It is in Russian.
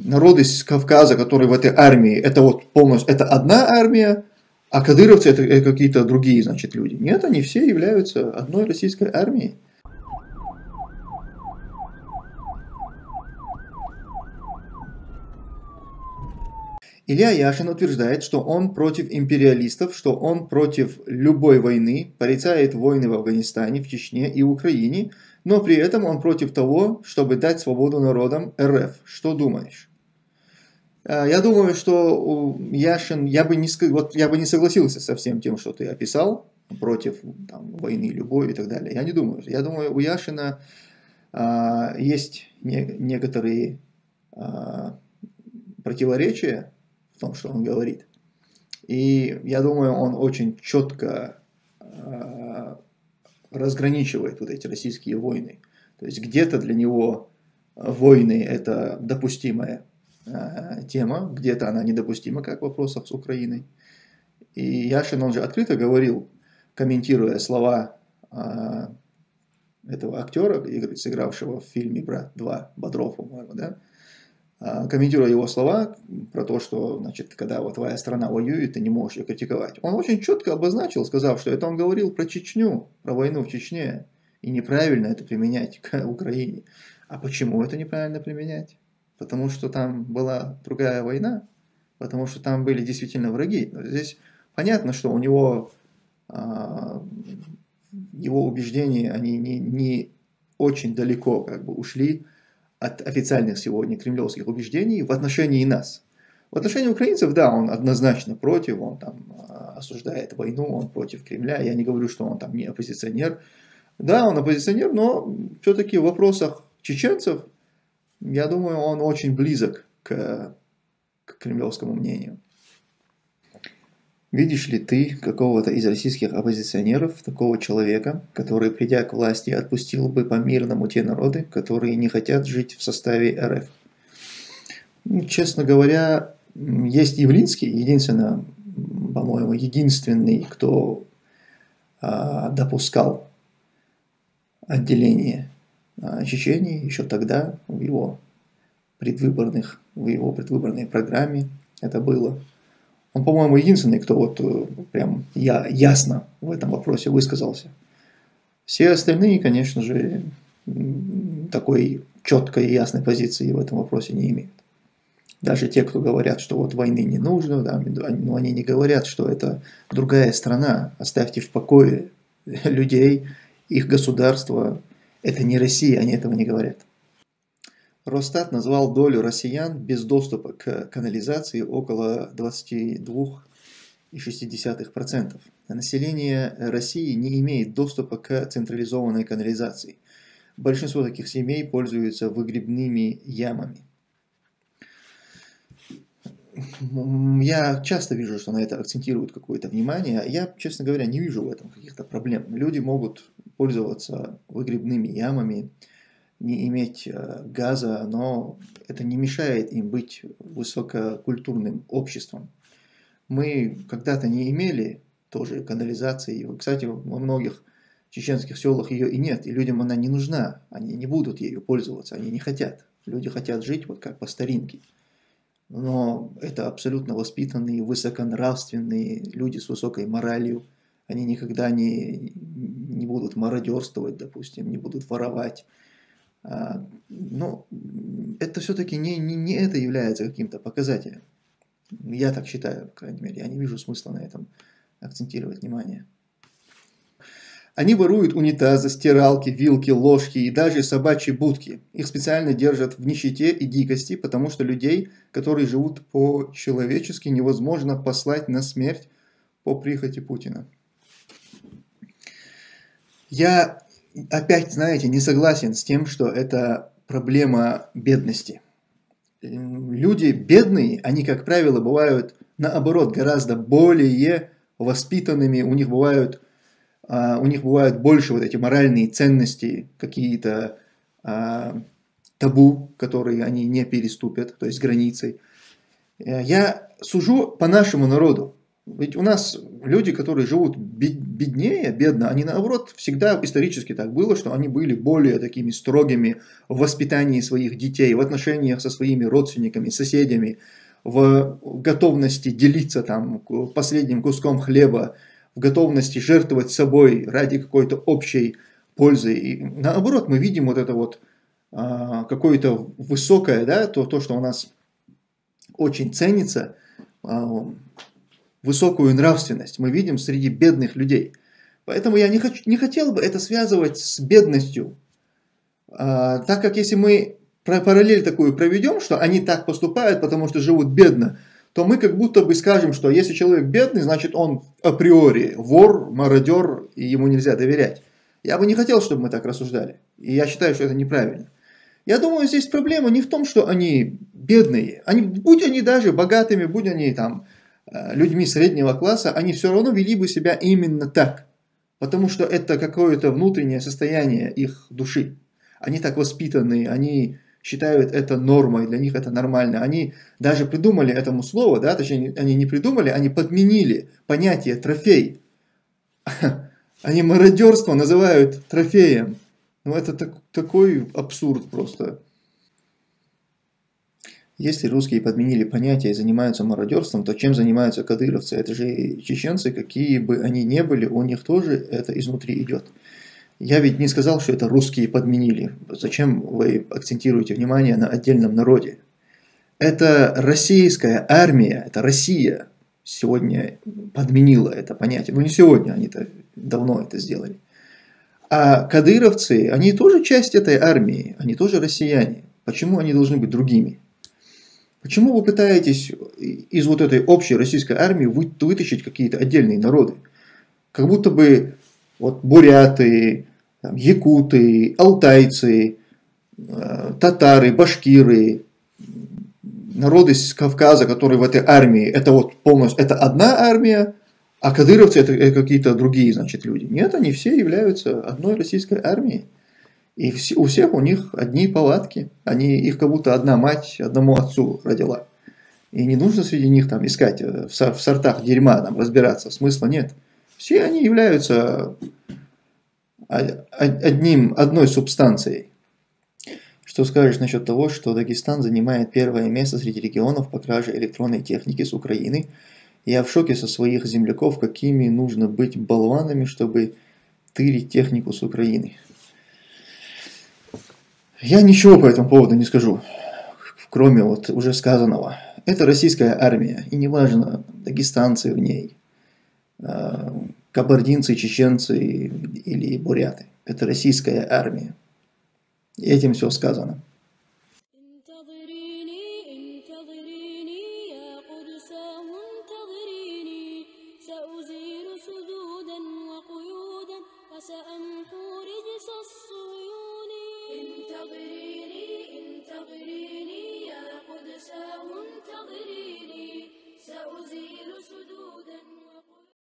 народы с Кавказа, которые в этой армии, это вот полностью, это одна армия, а кадыровцы это какие-то другие, значит, люди. Нет, они все являются одной российской армией. Илья Яшин утверждает, что он против империалистов, что он против любой войны, порицает войны в Афганистане, в Чечне и Украине, но при этом он против того, чтобы дать свободу народам РФ. Что думаешь? Я думаю, что Яшин, я бы не согласился со всем тем, что ты описал, против там, войны любой и так далее. Я не думаю. Я думаю, у Яшина есть некоторые противоречия в том, что он говорит. И я думаю, он очень четко разграничивает вот эти российские войны. То есть где-то для него войны это допустимая тема, где-то она недопустима, как в вопросах с Украиной. И Яшин, он же открыто говорил, комментируя слова этого актера, сыгравшего в фильме «Брат 2», Бодров, по-моему, да, комментируя его слова про то, что, значит, когда вот твоя страна воюет, ты не можешь ее критиковать. Он очень четко обозначил, сказав, что это он говорил про Чечню, про войну в Чечне, и неправильно это применять к Украине. А почему это неправильно применять? Потому что там была другая война, потому что там были действительно враги. Здесь понятно, что у него его убеждения, они не очень далеко как бы ушли от официальных сегодня кремлевских убеждений в отношении нас. В отношении украинцев, да, он однозначно против, он там осуждает войну, он против Кремля. Я не говорю, что он там не оппозиционер. Да, он оппозиционер, но все-таки в вопросах чеченцев, я думаю, он очень близок к кремлевскому мнению. Видишь ли ты какого-то из российских оппозиционеров, такого человека, который, придя к власти, отпустил бы по-мирному те народы, которые не хотят жить в составе РФ? Честно говоря, есть Явлинский, единственно, по-моему, единственный, кто допускал отделение Чечении еще тогда, в его предвыборной программе это было. Он, по-моему, единственный, кто вот прям ясно в этом вопросе высказался. Все остальные, конечно же, такой четкой и ясной позиции в этом вопросе не имеют. Даже те, кто говорят, что вот войны не нужно, да, но они не говорят, что это другая страна. Оставьте в покое людей, их государство. Это не Россия, они этого не говорят. Росстат назвал долю россиян без доступа к канализации около 22,6%. Население России не имеет доступа к централизованной канализации. Большинство таких семей пользуются выгребными ямами. Я часто вижу, что на это акцентируют какое-то внимание. Я, честно говоря, не вижу в этом каких-то проблем. Люди могут пользоваться выгребными ямами, не иметь газа, но это не мешает им быть высококультурным обществом. Мы когда-то не имели тоже канализации. Кстати, во многих чеченских селах ее и нет, и людям она не нужна. Они не будут ею пользоваться, они не хотят. Люди хотят жить вот как по старинке. Но это абсолютно воспитанные, высоконравственные люди с высокой моралью. Они никогда не будут мародерствовать, допустим, не будут воровать. Но это все-таки не это является каким-то показателем. Я так считаю, по крайней мере. Я не вижу смысла на этом акцентировать внимание. Они воруют унитазы, стиралки, вилки, ложки и даже собачьи будки. Их специально держат в нищете и дикости, потому что людей, которые живут по-человечески, невозможно послать на смерть по прихоти Путина. Я опять, знаете, не согласен с тем, что это проблема бедности. Люди бедные, они, как правило, бывают, наоборот, гораздо более воспитанными, у них бывают больше вот эти моральные ценности, какие-то табу, которые они не переступят, то есть границы. Я сужу по нашему народу. Ведь у нас люди, которые живут беднее, бедно, они наоборот, всегда исторически так было, что они были более такими строгими в воспитании своих детей, в отношениях со своими родственниками, соседями, в готовности делиться там последним куском хлеба, в готовности жертвовать собой ради какой-то общей пользы. И наоборот, мы видим вот это вот какое-то высокое, да, то, что у нас очень ценится, высокую нравственность мы видим среди бедных людей. Поэтому я не хотел бы это связывать с бедностью, так как если мы параллель такую проведем, что они так поступают, потому что живут бедно, то мы как будто бы скажем, что если человек бедный, значит он априори вор, мародер, и ему нельзя доверять. Я бы не хотел, чтобы мы так рассуждали. И я считаю, что это неправильно. Я думаю, здесь проблема не в том, что они бедные. Будь они даже богатыми, будь они там людьми среднего класса, они все равно вели бы себя именно так. Потому что это какое-то внутреннее состояние их души. Они так воспитаны, они считают это нормой, для них это нормально. Они даже придумали этому слово, да, точнее, они не придумали, они подменили понятие трофей. Они мародерство называют трофеем. Ну, это такой абсурд просто. Если русские подменили понятие и занимаются мародерством, то чем занимаются кадыровцы? Это же чеченцы, какие бы они ни были, у них тоже это изнутри идет. Я ведь не сказал, что это русские подменили. Зачем вы акцентируете внимание на отдельном народе? Это российская армия, это Россия сегодня подменила это понятие. Ну не сегодня, они-то давно это сделали. А кадыровцы, они тоже часть этой армии, они тоже россияне. Почему они должны быть другими? Почему вы пытаетесь из вот этой общей российской армии вытащить какие-то отдельные народы? Как будто бы вот буряты, там, якуты, алтайцы, татары, башкиры, народы с Кавказа, которые в этой армии, это вот полностью, это одна армия, а кадыровцы это какие-то другие, значит, люди. Нет, они все являются одной российской армией. И у всех у них одни палатки. Их как будто одна мать одному отцу родила. И не нужно среди них там искать в сортах дерьма, там, разбираться. Смысла нет. Все они являются одной субстанцией. Что скажешь насчет того, что Дагестан занимает первое место среди регионов по краже электронной техники с Украины? Я в шоке со своих земляков, какими нужно быть болванами, чтобы тырить технику с Украины. Я ничего по этому поводу не скажу, кроме вот уже сказанного. Это российская армия, и неважно, дагестанцы в ней, кабардинцы, чеченцы или буряты. Это российская армия. И этим все сказано.